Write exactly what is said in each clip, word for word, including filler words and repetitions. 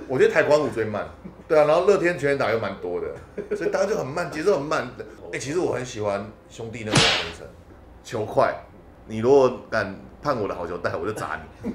我觉得台光五最慢，对啊，然后乐天全垒打又蛮多的，所以大家就很慢，节奏很慢。哎、欸，其实我很喜欢兄弟那个精神，球快，你如果敢判我的好球带，我就砸你。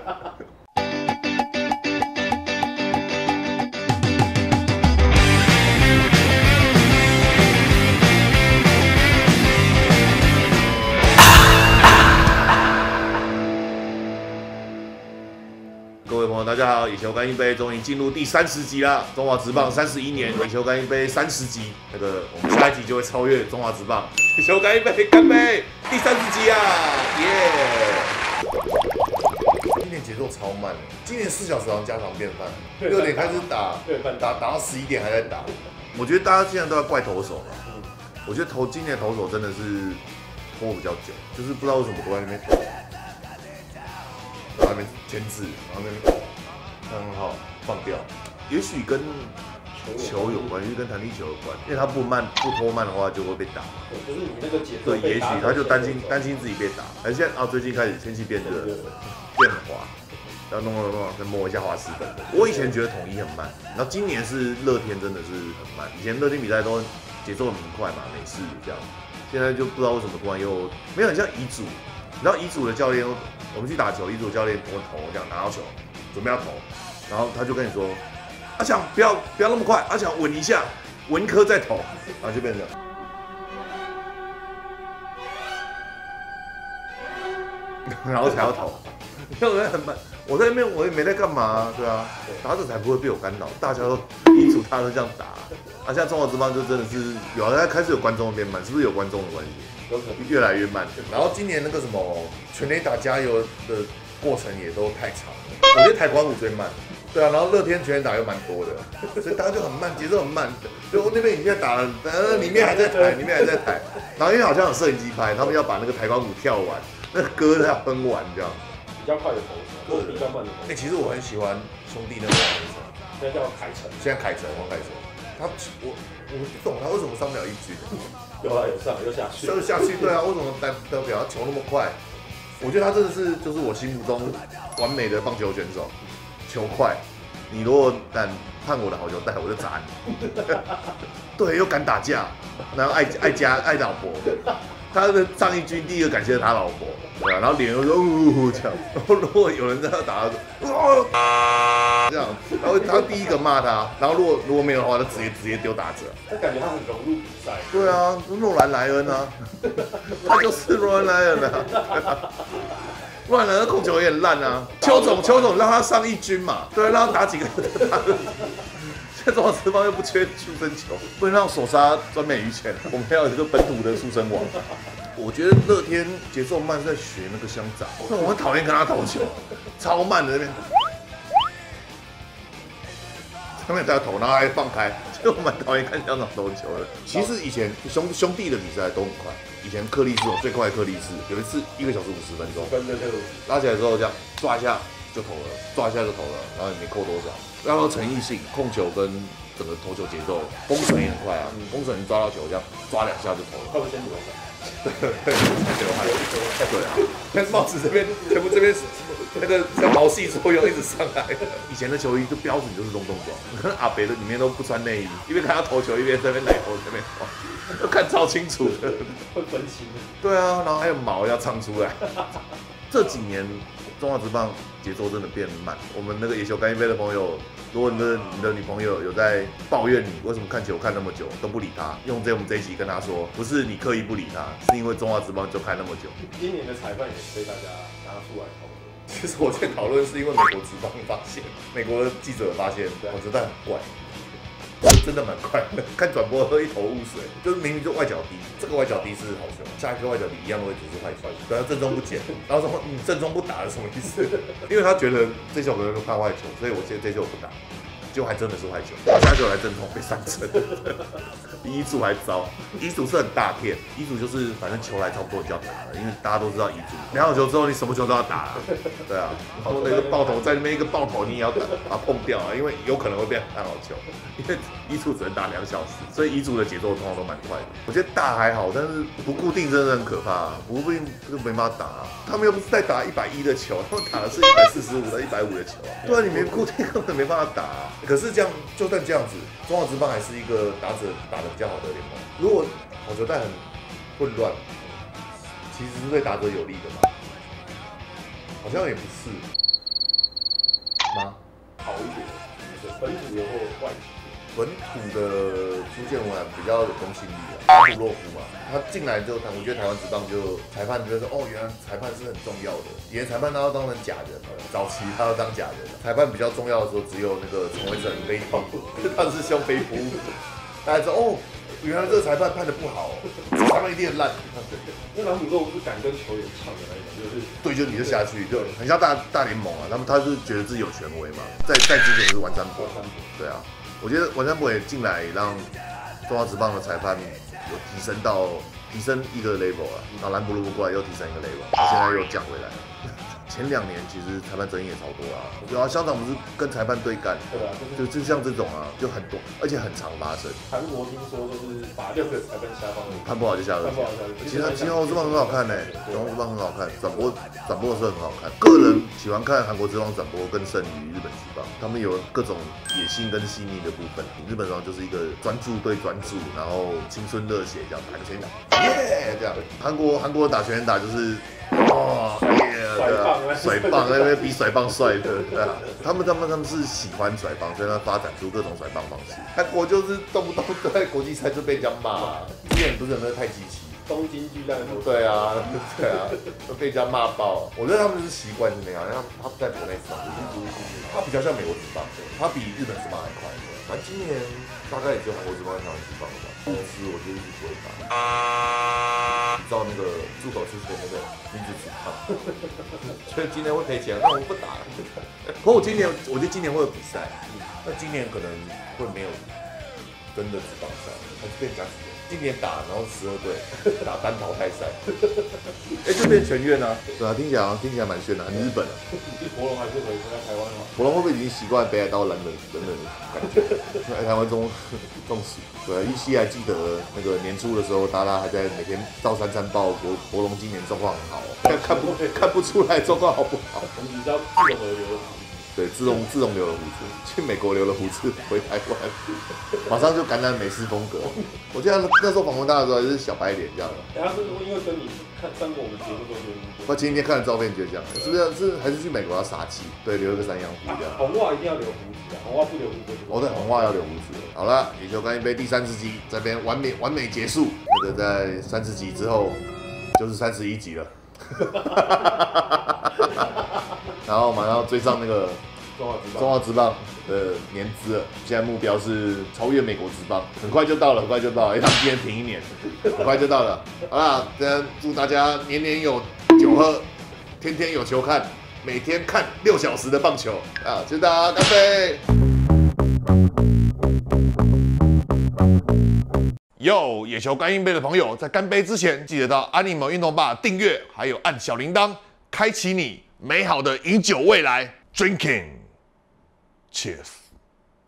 各位朋友，大家好！野球干一杯终于进入第三十集啦！中华职棒三十一年，野球干一杯三十集，那个我们下一集就会超越中华职棒。野球干一杯，干杯！第三十集啊，耶！今年节奏超慢，今年四小时好像家常便饭，六点开始打，打打到十一点还在打。我觉得大家现在都要怪投手嘛，我觉得投今年投手真的是拖比较久，就是不知道为什么都在那边。然后那边牵制，然后那边很好放掉，也许跟球有关，也许跟弹力球有关，因为他不慢不拖慢的话就会被打。 就是你那个节奏。 对，也许他就担心担心自己被打。而现在啊，最近开始天气变热，变滑，要弄弄弄，再摸一下滑石粉。我以前觉得统一很慢，然后今年是乐天真的是很慢。以前乐天比赛都节奏很明快嘛，美式这样，现在就不知道为什么突然又没有很像乙组。然后乙组的教练，我们去打球，乙组教练我投这样拿到球，准备要投，然后他就跟你说：“阿强不要不要那么快，阿强稳一下，稳一颗再投。”然后就变成这样，然后才要投。因为我很慢，我在那边我也没在干嘛、啊，对啊，打者才不会被我干扰，大家都乙组他都这样打。啊，像中华职棒就真的是有，现在开始有观众变慢，是不是有观众的关系？越来越慢，然后今年那个什么全垒打加油的过程也都太长了。我觉得台光五最慢，对啊，然后乐天全垒打又蛮多的，所以大家就很慢，节奏很慢。就那边影片打了，呃，里面还在抬，里面还在抬。然后因为好像有摄影机拍，他们要把那个台光五跳完，那个歌要哼完这样。 比较快的投手，或比较慢的投手。 哎，其实我很喜欢兄弟那个投手， 现在叫凯城， 现在凯城黄凯城，他我我不懂他为什么上不了一局。 有啊，有上，有下去， 就下去，对啊，为什么得得表他球那么快？我觉得他真的是就是我心目中完美的棒球选手，球快。你如果敢判我的好球带，我就砸你。对，又敢打架，然后爱爱家爱老婆。他的上一军第一个感谢他老婆，对啊，然后脸又说呜这样。然后如果有人在那打，他说这样，然后他第一个骂他，然后如果如果没有的话，他直接直接丢打者。 他感觉他很融入比赛。 对啊，诺兰莱恩啊，他就是诺兰莱恩啊。诺兰莱恩控球也很烂啊。邱总邱总让他上一军嘛，对，让他打几个打。现在中华职棒又不缺出生球，不能让手杀专美于前。我们要有一个本土的出生王。我觉得乐天节奏慢是在学那个乡长，我很讨厌跟他投球，超慢的那边，他们也在投，然后还放开，所以我蛮讨厌看乡长投球的。其实以前兄兄弟的比赛都很快，以前克利斯有最快的克利斯，有一次一个小时五十分钟，拉起来之后这样抓一下就投了，抓一下就投了，然后也没扣多少。然后诚意性、控球跟整个投球节奏，攻城也很快啊，攻城抓到球这样抓两下就投了。 他们先流汗， 对，流汗，对啊。但帽子这边全部这边那个像毛细作用一直上来。以前的球衣就标准就是洞洞装，可能阿北的里面都不穿内衣，一边看他投球一边在那边奶头这边投，都看超清楚的。 会分心。 对啊，然后还有毛要唱出来。这几年中华职棒节奏真的变慢。我们那个野球干一杯的朋友，如果你的你的女朋友有在抱怨你为什么看球看那么久都不理她，用这我们这一集跟她说，不是你刻意不理她，是因为中华职棒就看那么久。 今年的裁判也是被大家拿出来讨论。 其实我在讨论是因为美国职棒发现，美国的记者发现，我觉得很怪。真的蛮快的，看转播喝一头雾水，就是明明就外角低，这个外角低是好球，下一个外角低一样的位置是坏球，对他正中不捡，然后说你正中不打是什么意思？因为他觉得这球可能是判坏球，所以我现在这球不打。 就还真的是坏球，打下球来阵痛被三振，比乙组还糟。乙组是很大片，乙组就是反正球来差不多你就要打了，因为大家都知道乙组两好球之后你什么球都要打、啊，对啊，然后那个爆头在那边一个爆头你也要打把它碰掉啊，因为有可能会变三好球，因为乙组只能打两小时，所以乙组的节奏通常都蛮快的。我觉得大还好，但是不固定真的很可怕、啊，不固定就没办法打、啊。他们又不是在打一百一的球，他们打的是一百四十五到一百五的球、啊，对啊，你没固定根本没办法打、啊。可是这样，就算这样子，中华职棒还是一个打者打得比较好的联盟。如果好球带很混乱，其实是对打者有利的嘛？好像也不是吗？ 好一点，本土的或外籍。 本土的朱建文比较有公信力啊，安普洛夫嘛，他进来之后，我觉得台湾职棒就裁判觉得说，哦，原来裁判是很重要的，以前裁判他要当成假人，早期他要当假人，裁判比较重要的时候只有那个陈伟成飞扑，他是用飞扑，大家说哦，原来这个裁判判的不好、哦，裁判一定很烂。 因为南普洛夫是敢跟球员抢的那一种，就是对，就你就下去，就很像大大联盟啊，他们他是觉得自己有权威嘛，在在之前是玩山博，对啊。我觉得王山博也进来，让中华职棒的裁判有提升到提升一个 level 啊，然后兰博鲁过来又提升一个 level， 现在又降回来。前两年其实裁判争议也超多啊，有啊，香港不是跟裁判对干， 对啊， 就就像这种啊，就很多，而且很常发生。 韩国听说就是把六个裁判下放， 判不好就下二线。其实其实韩国职棒很好看呢、欸，韩国职棒很好看，转播转播的是很好看。个人喜欢看韩国职棒转播更胜于日本职棒，他们有各种野性跟细腻的部分。日本职棒就是一个专注对专注，然后青春热血这样打个全垒打，耶这样。韩国韩国打全垒打就是哇耶。对啊，甩棒那边比甩棒帅的，对啊，他们他们他们是喜欢甩棒，所以他发展出各种甩棒方式。韩国就是动不动在国际赛就被人家骂，之前不是有那个太极旗， 东京巨蛋， 对啊，对啊，都被人家骂爆。我觉得他们是习惯是那样，他他不在国内职棒，他比较像美国职棒，他比日本职棒还快。反正今年大概也就韩国职棒跟台湾职棒了吧。公司我就一直不会打，照那个入口之前那个名字指抗，所以今年会赔钱，那我不打了。可我今年，我觉得今年会有比赛，那今年可能会没有真的职棒赛，还是变假死人。今年打，然后十二队打单淘汰赛，哎、欸，就变全院啊。对啊，听起来好像听起来蛮炫的，很日本啊。 博龙还是回在台湾吗？ 博龙会不会已经习惯北海道冷冷冷冷的感觉？在台湾中中暑。对、啊，依稀还记得那个年初的时候，大家还在每天照三餐报博博龙今年状况很好，看看不看不出来状况好不好？ 你知道自龙而流的胡子， 对，自龙自龙留了胡子，去美国留了胡子，回台湾，马上就感染美式风格。我记得那时候访问他的时候还是小白脸这样。 哎、欸，他是因为跟你看上过我们节目之后就。 我前几天看的照片就这样，是不是？是还是去美国要杀气？对，留一个山羊胡这样。 红袜一定要留胡子啊，红袜不留胡子。 哦，对，红袜要留胡子。好了，野球干一杯第三十集这边完美完美结束。那个在三十集之后就是三十一集了，然后马上要追上那个中华职棒的年资了。现在目标是超越美国职棒，很快就到了，很快就到了，因为他们今年停一年，很快就到了。好啦，祝大家年年有酒喝，天天有球看，每天看六小时的棒球啊！祝大家干杯！有野球干硬杯的朋友，在干杯之前，记得到安利某运动吧订阅，还有按小铃铛，开启你美好的饮酒未来。Drinking，Cheers。